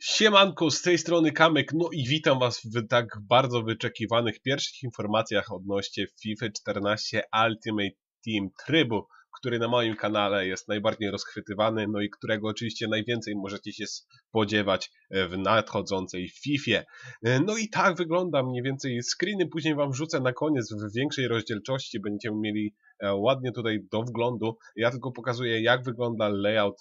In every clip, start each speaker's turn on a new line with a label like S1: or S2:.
S1: Siemanko, z tej strony Kamek, no i witam was w tak bardzo wyczekiwanych pierwszych informacjach odnośnie FIFA 14 Ultimate Team trybu, który na moim kanale jest najbardziej rozchwytywany, no i którego oczywiście najwięcej możecie się spodziewać w nadchodzącej Fifie. No i tak wygląda mniej więcej, screeny później wam wrzucę na koniec w większej rozdzielczości, będziemy mieli ładnie tutaj do wglądu. Ja tylko pokazuję, jak wygląda layout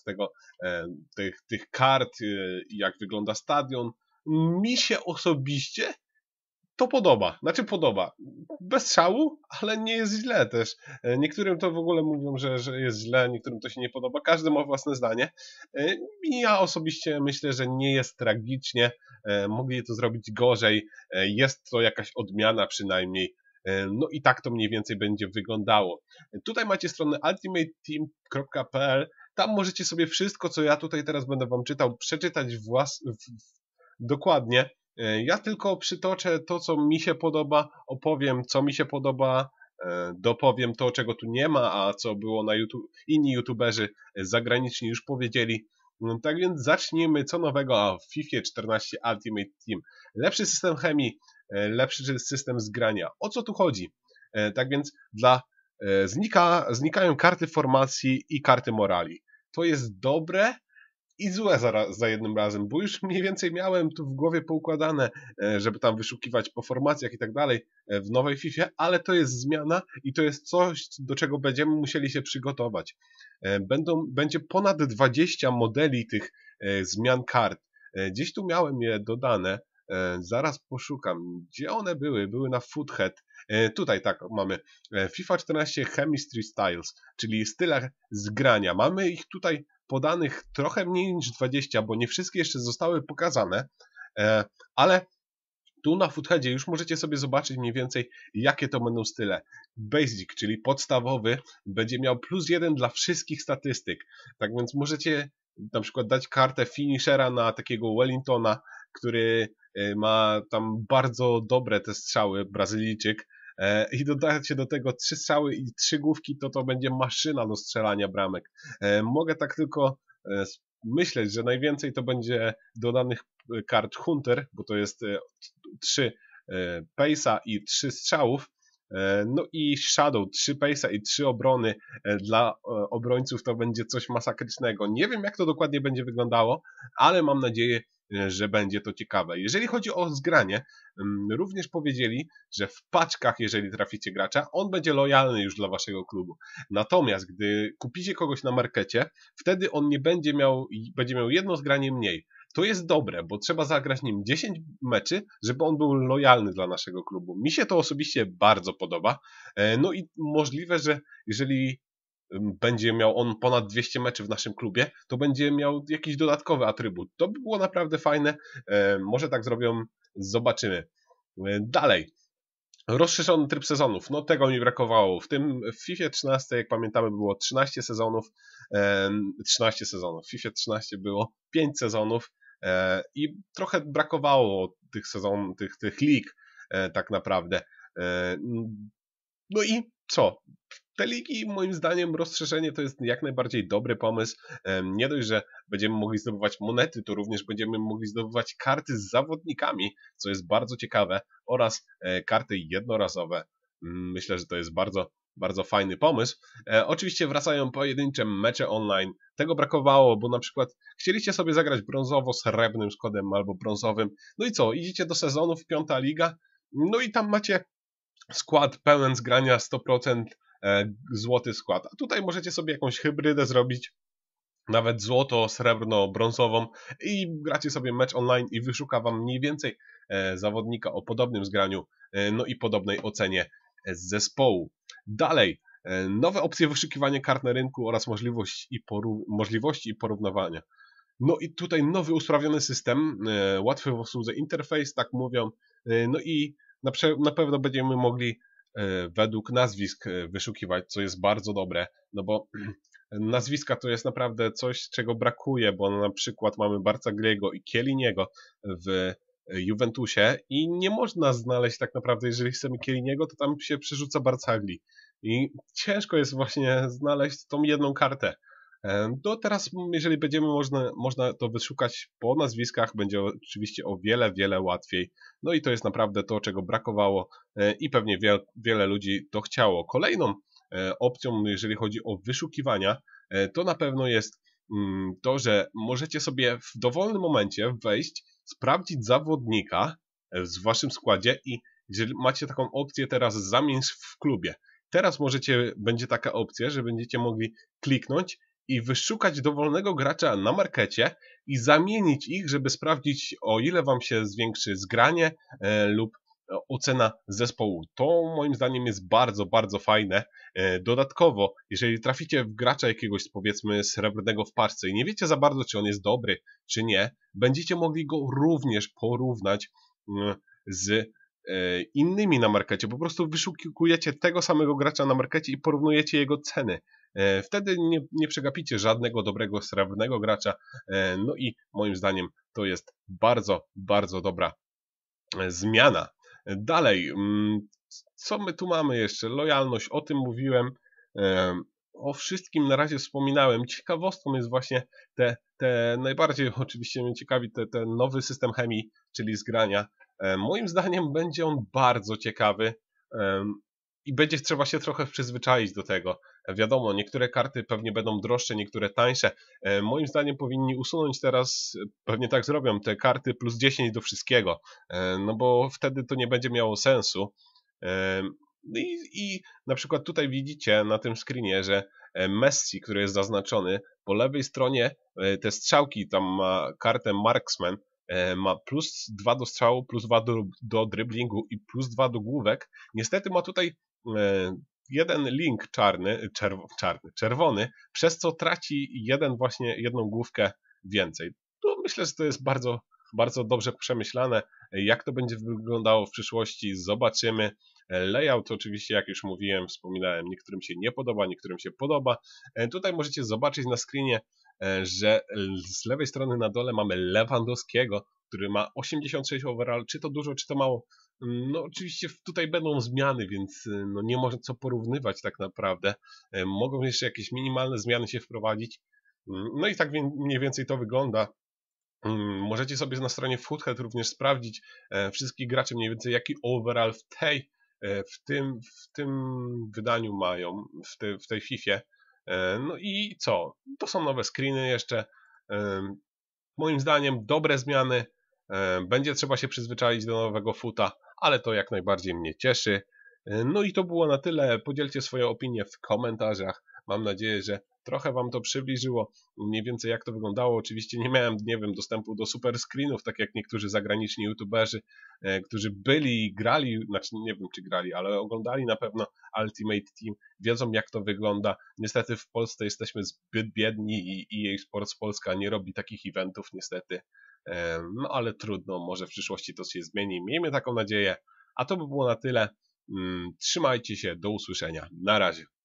S1: tych kart, jak wygląda stadion. Mi się osobiście to podoba. Znaczy podoba. Bez szału, ale nie jest źle też. Niektórym to w ogóle mówią, że jest źle, niektórym to się nie podoba. Każdy ma własne zdanie. I ja osobiście myślę, że nie jest tragicznie. Mogli to zrobić gorzej. Jest to jakaś odmiana przynajmniej. No i tak to mniej więcej będzie wyglądało. Tutaj macie stronę ultimateteam.pl. Tam możecie sobie wszystko, co ja tutaj teraz będę wam czytał, przeczytać dokładnie. Ja tylko przytoczę to, co mi się podoba, opowiem, co mi się podoba, dopowiem to, czego tu nie ma, a co było na YouTube, inni youtuberzy zagraniczni już powiedzieli. Tak więc zacznijmy, co nowego w FIFA 14 Ultimate Team. Lepszy system chemii, lepszy system zgrania. O co tu chodzi? Tak więc znikają karty formacji i karty morali. To jest dobre i złe za jednym razem, bo już mniej więcej miałem tu w głowie poukładane, żeby tam wyszukiwać po formacjach i tak dalej w nowej FIFA, ale to jest zmiana i to jest coś, do czego będziemy musieli się przygotować. Będzie ponad 20 modeli tych zmian kart. Gdzieś tu miałem je dodane, zaraz poszukam, gdzie one były. Były na Foothead. Tutaj tak mamy FIFA 14 Chemistry Styles, czyli style zgrania. Mamy ich tutaj podanych trochę mniej niż 20, bo nie wszystkie jeszcze zostały pokazane, ale tu na Footheadzie już możecie sobie zobaczyć mniej więcej, jakie to będą style. Basic, czyli podstawowy, będzie miał +1 dla wszystkich statystyk. Tak więc możecie na przykład dać kartę finishera na takiego Wellingtona, który ma tam bardzo dobre te strzały, Brazylijczyk, i dodacie do tego 3 strzały i 3 główki, to będzie maszyna do strzelania bramek. Mogę tak tylko myśleć, że najwięcej to będzie dodanych kart Hunter, bo to jest 3 Pace'a i 3 strzałów. No i Shadow, 3 Pace'a i 3 obrony. Dla obrońców to będzie coś masakrycznego. Nie wiem, jak to dokładnie będzie wyglądało, ale mam nadzieję, że będzie to ciekawe. Jeżeli chodzi o zgranie, również powiedzieli, że w paczkach, jeżeli traficie gracza, on będzie lojalny już dla waszego klubu. Natomiast gdy kupicie kogoś na markecie, wtedy on nie będzie miał jedno zgranie mniej. To jest dobre, bo trzeba zagrać nim 10 meczy, żeby on był lojalny dla naszego klubu. Mi się to osobiście bardzo podoba. No i możliwe, że jeżeli będzie miał on ponad 200 meczy w naszym klubie, to będzie miał jakiś dodatkowy atrybut. To by było naprawdę fajne. Może tak zrobią, zobaczymy. Dalej. Rozszerzony tryb sezonów. No tego mi brakowało. W FIFA 13, jak pamiętamy, było 13 sezonów. 13 sezonów. W FIFA 13 było 5 sezonów i trochę brakowało tych sezonów, tych lig tak naprawdę. No i co? Te ligi, moim zdaniem, rozszerzenie to jest jak najbardziej dobry pomysł. Nie dość, że będziemy mogli zdobywać monety, to również będziemy mogli zdobywać karty z zawodnikami, co jest bardzo ciekawe, oraz karty jednorazowe. Myślę, że to jest bardzo, bardzo fajny pomysł. Oczywiście wracają pojedyncze mecze online. Tego brakowało, bo na przykład chcieliście sobie zagrać brązowo-srebrnym składem albo brązowym. No i co? Idziecie do sezonów, 5. liga, no i tam macie skład pełen zgrania 100%, złoty skład. A tutaj możecie sobie jakąś hybrydę zrobić, nawet złoto, srebrno, brązową i gracie sobie mecz online i wyszuka wam mniej więcej zawodnika o podobnym zgraniu, no i podobnej ocenie z zespołu. Dalej, nowe opcje wyszukiwania kart na rynku oraz możliwości i porównywania. No i tutaj nowy usprawniony system, łatwy w obsłudze interfejs, tak mówią, no i na pewno będziemy mogli według nazwisk wyszukiwać, co jest bardzo dobre, no bo nazwiska to jest naprawdę coś, czego brakuje, bo na przykład mamy Barcagliego i Chielliniego w Juventusie i nie można znaleźć tak naprawdę, jeżeli chcemy Chielliniego, to tam się przerzuca Barcagli i ciężko jest właśnie znaleźć tą jedną kartę. To teraz, jeżeli będziemy można to wyszukać po nazwiskach, będzie oczywiście o wiele, wiele łatwiej. No i to jest naprawdę to, czego brakowało i pewnie wiele ludzi to chciało. Kolejną opcją, jeżeli chodzi o wyszukiwania, to na pewno jest to, że możecie sobie w dowolnym momencie wejść, sprawdzić zawodnika w waszym składzie i jeżeli macie taką opcję teraz zamień w klubie. Teraz będzie taka opcja, że będziecie mogli kliknąć i wyszukać dowolnego gracza na markecie i zamienić ich, żeby sprawdzić, o ile wam się zwiększy zgranie lub ocena zespołu. To moim zdaniem jest bardzo, bardzo fajne. Dodatkowo, jeżeli traficie w gracza jakiegoś, powiedzmy, srebrnego w parce i nie wiecie za bardzo, czy on jest dobry, czy nie, będziecie mogli go również porównać z innymi na markecie. Po prostu wyszukujecie tego samego gracza na markecie i porównujecie jego ceny. Wtedy nie przegapicie żadnego dobrego srebrnego gracza. No i moim zdaniem to jest bardzo, bardzo dobra zmiana. Dalej, co my tu mamy jeszcze? Lojalność, o tym mówiłem. O wszystkim na razie wspominałem. Ciekawostką jest właśnie te najbardziej oczywiście mnie ciekawi ten nowy system chemii, czyli zgrania. Moim zdaniem będzie on bardzo ciekawy i będzie trzeba się trochę przyzwyczaić do tego. Wiadomo, niektóre karty pewnie będą droższe, niektóre tańsze. Moim zdaniem powinni usunąć teraz, pewnie tak zrobią, te karty plus 10 do wszystkiego, no bo wtedy to nie będzie miało sensu. I na przykład tutaj widzicie na tym screenie, że Messi, który jest zaznaczony, po lewej stronie te strzałki, tam ma kartę Marksman, ma plus 2 do strzału, plus 2 do driblingu i plus 2 do główek. Niestety ma tutaj jeden link czerwony, przez co traci jedną główkę więcej. To myślę, że to jest bardzo, bardzo dobrze przemyślane. Jak to będzie wyglądało w przyszłości, zobaczymy. Layout oczywiście, jak już mówiłem, wspominałem, niektórym się nie podoba, niektórym się podoba. Tutaj możecie zobaczyć na screenie, że z lewej strony na dole mamy Lewandowskiego, który ma 86 overall. Czy to dużo, czy to mało? No oczywiście tutaj będą zmiany, więc no nie może co porównywać tak naprawdę. Mogą jeszcze jakieś minimalne zmiany się wprowadzić. No i tak mniej więcej to wygląda. Możecie sobie na stronie Foothead również sprawdzić wszystkich graczy mniej więcej jaki overall w tym wydaniu mają, w tej Fifie. No i co? To są nowe screeny jeszcze. Moim zdaniem dobre zmiany. Będzie trzeba się przyzwyczaić do nowego futa, ale to jak najbardziej mnie cieszy. No i to było na tyle. Podzielcie swoje opinie w komentarzach. Mam nadzieję, że trochę wam to przybliżyło mniej więcej jak to wyglądało. Oczywiście nie miałem, nie wiem, dostępu do super screenów, tak jak niektórzy zagraniczni youtuberzy, którzy byli i grali, znaczy nie wiem czy grali, ale oglądali na pewno Ultimate Team, wiedzą jak to wygląda. Niestety w Polsce jesteśmy zbyt biedni i EA Sports Polska nie robi takich eventów niestety. No ale trudno, może w przyszłości to się zmieni. Miejmy taką nadzieję. A to by było na tyle. Trzymajcie się, do usłyszenia. Na razie.